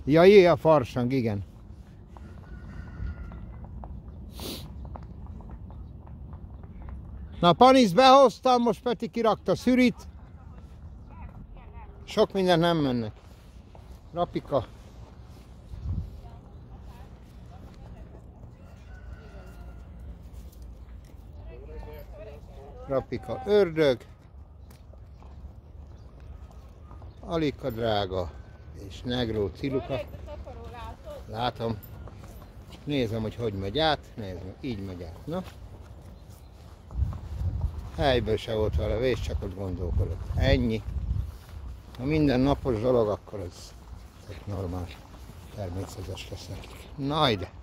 Ja, jé, a farsang, igen. Na, Paniszt behoztam, most Peti kirakta szürit. Sok minden nem mennek. Rapika. Rapika ördög. Alika drága. És Negró Ciluka. Látom. Nézem, hogy megy át. Nézem, így megy át. Na. Helyből se volt vele vés, csak ott gondolkodok. Ennyi. Ha minden napos dolog, akkor ez normál, természetes lesz nekik. Na ide!